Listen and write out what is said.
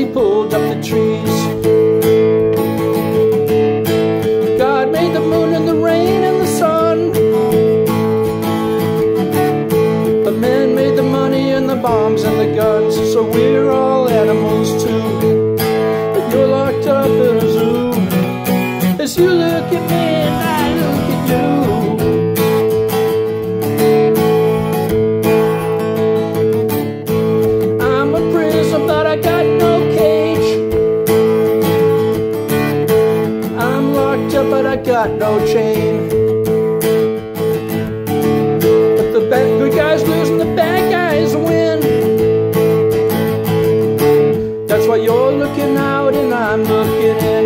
he pulled up the trees. God made the moon and the rain and the sun, but man made the money and the bombs and the guns. So we're all animals too, but you're locked up in a zoo. As you look at me and I look at you, I'm a prisoner but I got no cage. I'm locked up but I got no chain. But the good guys lose and the bad guys win. That's why you're looking out and I'm looking in.